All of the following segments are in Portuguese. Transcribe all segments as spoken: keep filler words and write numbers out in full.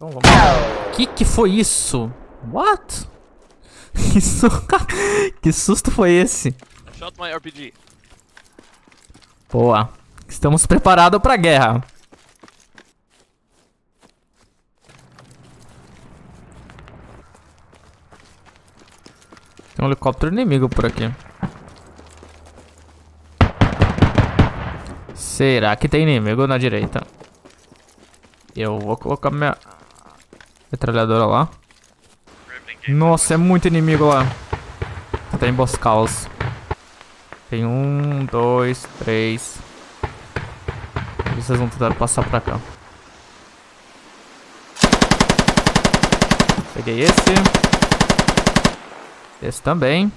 Então vamos. Que que foi isso? What? Que, su... que susto foi esse? Shot my R P G. Boa. Estamos preparados pra guerra. Tem um helicóptero inimigo por aqui. Será que tem inimigo na direita? Eu vou colocar minha metralhadora lá. Nossa, é muito inimigo lá. Vou tentar emboscá-los. Tem um, dois, três. Vocês vão tentar passar pra cá. Peguei esse. Esse também.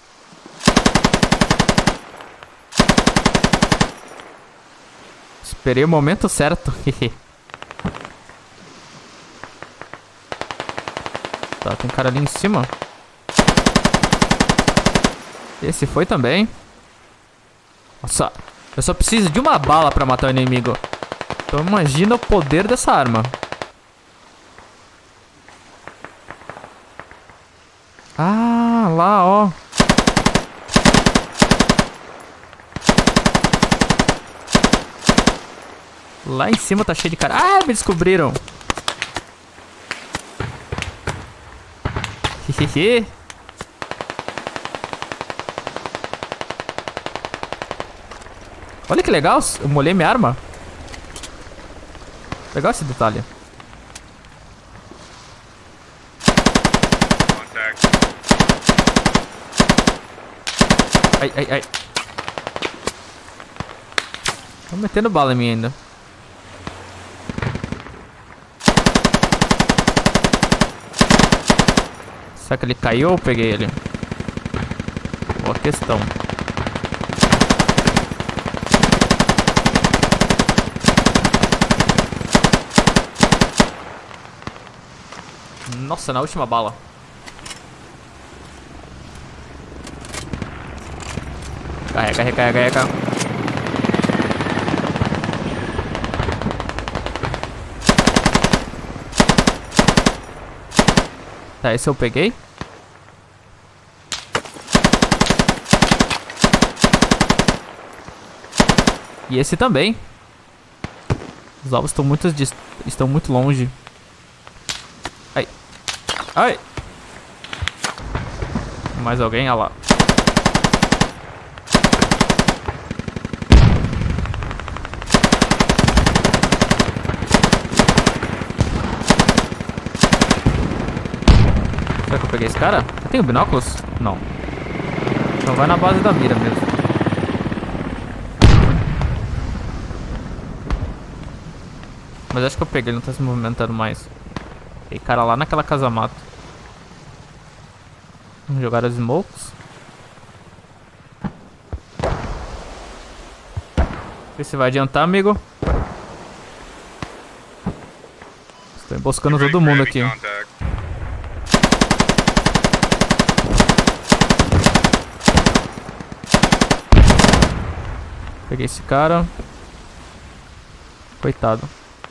Esperei o momento certo. Tá, tem cara ali em cima. Esse foi também. Nossa, eu só preciso de uma bala pra matar o inimigo. Então imagina o poder dessa arma. Ah, lá, ó. Lá em cima tá cheio de cara. Ah, me descobriram. Hehehe. Olha que legal, eu molhei minha arma. Legal esse detalhe. Ai, ai, ai. Tô metendo bala em mim ainda. Será que ele caiu ou eu peguei ele? Boa questão. Nossa, na última bala. Carrega, recarrega, carrega. Tá, esse eu peguei. E esse também. Os alvos estão muito, dist... estão muito longe. Ai. Ai. Mais alguém? Olha lá. Será que eu peguei esse cara? Eu tenho binóculos? Não. Então vai na base da mira mesmo. Mas acho que eu peguei, ele não tá se movimentando mais. Tem cara lá naquela casa-mato. Vamos jogar as smokes. Vê se vai adiantar, amigo. Estou emboscando todo mundo aqui. Peguei esse cara. Coitado.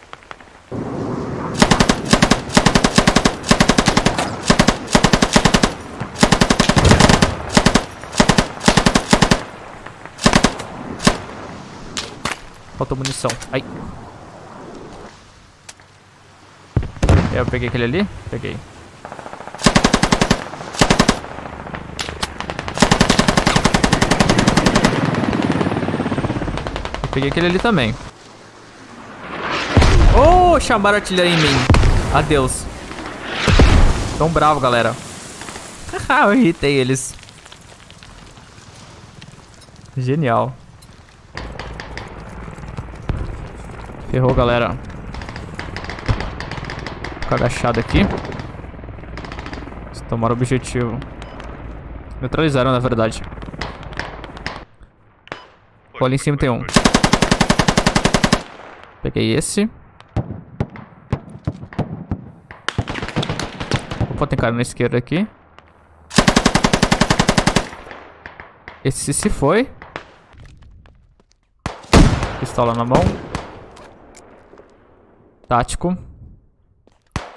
Faltou munição. Ai. Eu peguei aquele ali? Peguei. Eu peguei aquele ali também. Oh, chamaram a artilharia em mim. Adeus. Tão bravo, galera. Eu irritei eles. Genial. Ferrou, galera. Ficar agachado aqui. Eles tomaram o objetivo. Neutralizaram, na verdade. Pô, ali em cima tem um. Peguei esse. Opa, tem cara na esquerda aqui. Esse se foi. Pistola na mão. Tático.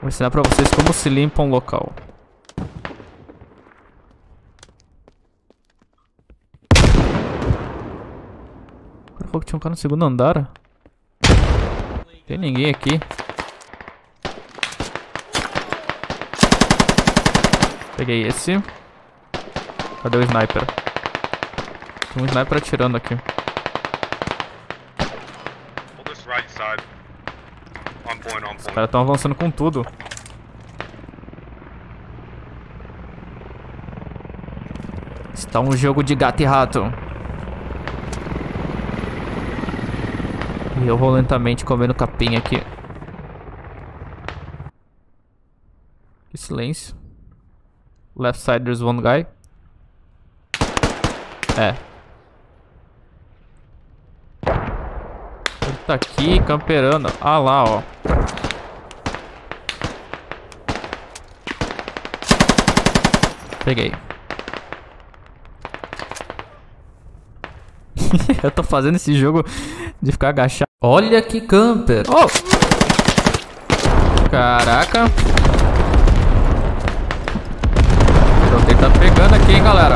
Vou ensinar pra vocês como se limpa um local. O cara falou que tinha um cara no segundo andar. Tem ninguém aqui. Peguei esse. Cadê o sniper? Tem um sniper atirando aqui. Os caras estão avançando com tudo. Está um jogo de gato e rato. E eu vou lentamente comendo capim aqui. Que silêncio. Left side there's one guy. É. Ele tá aqui camperando. Ah lá, ó. Peguei. Eu tô fazendo esse jogo de ficar agachado. Olha que camper. Oh! Caraca. O tiroteio tá pegando aqui, hein, galera.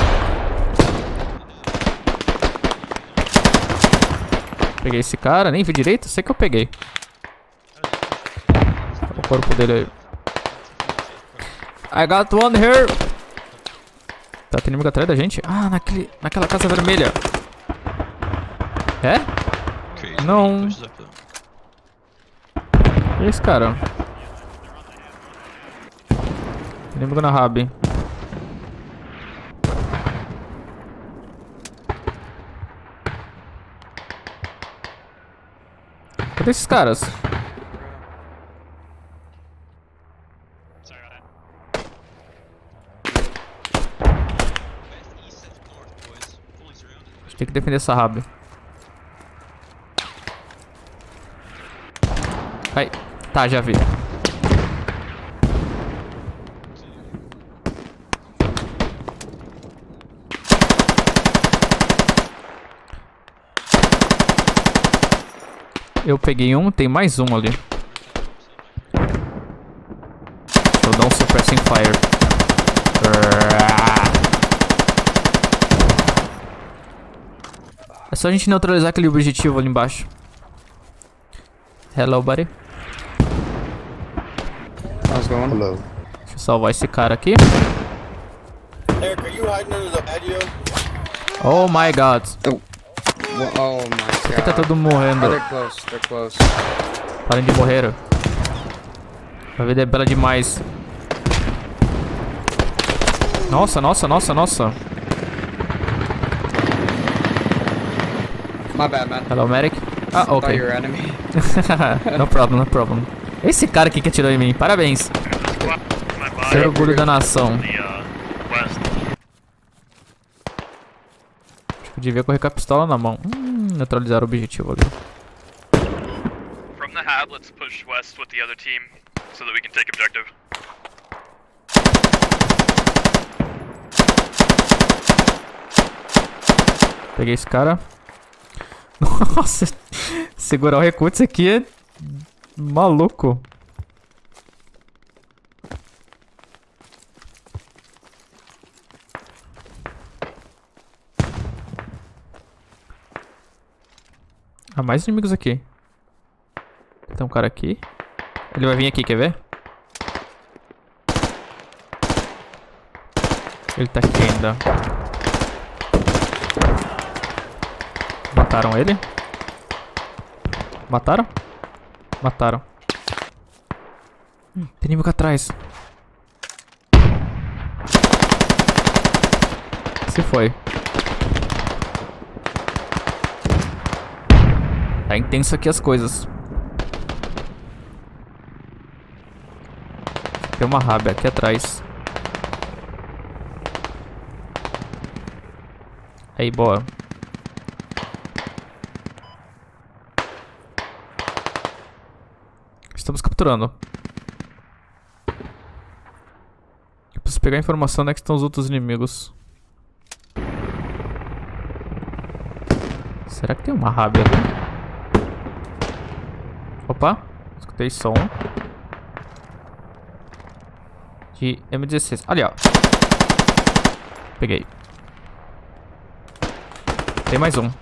Peguei esse cara, nem vi direito, sei que eu peguei. O corpo dele aí. I got one here. Tá, tem inimigo atrás da gente? Ah, naquele, naquela casa vermelha. É? Não. E esse cara? Tem inimigo na hub. Cadê esses caras? A gente tem que defender essa hub. Ai, tá, já vi. Eu peguei um, tem mais um ali. Deixa eu dar um suppressing fire. É só a gente neutralizar aquele objetivo ali embaixo. Hello, buddy. How's it going? Hello. Deixa eu salvar esse cara aqui. Eric, are you hiding under the patio? Oh my god. Oh, well, oh my god. Por que tá todo mundo morrendo? Oh, they're close, they're close. Parem de morrer. A vida é bela demais. Nossa, nossa, nossa, nossa. My bad, man. Hello, medic. Ah, Thought ok. you were enemy. No problem, no problem. Esse cara aqui que atirou em mim, parabéns. Seu orgulho da nação. Acho que eu devia correr com a pistola na mão. Hum, neutralizar o objetivo ali. From the hab, let's push west with the other team so that we can take objective. Peguei esse cara. Nossa, segurar o recuo disso aqui é maluco. Ah, mais inimigos aqui. Tem um cara aqui. Ele vai vir aqui, quer ver? Ele tá aqui ainda. Mataram ele? Mataram? Mataram. Hum, tem inimigo atrás. Se foi. Tá intenso aqui as coisas. Tem uma rábia aqui atrás. Aí, boa. Estamos capturando. Eu preciso pegar a informação onde é que estão os outros inimigos. Será que tem uma rábia ali? Opa, escutei som. de M dezesseis. Ali, ó. Peguei. Tem mais um.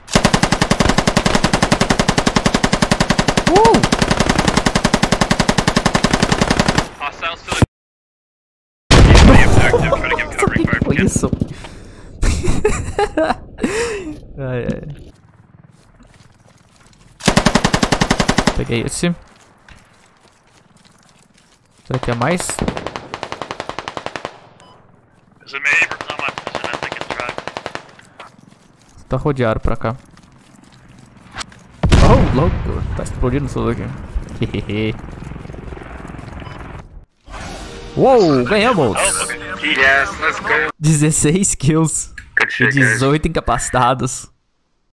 Uh! Hostiles to the active, try to give Nossa, covering que fire. foi Again. isso? Ai, ai. Peguei esse. Será que é mais? Is it me? Abrams on my position, I think it's track. Tá rodeado pra cá. Oh, louco. Tá explodindo tudo aqui. Uou, ganhamos! Yes, let's go. dezesseis kills Good e shit, guys. dezoito incapacitados.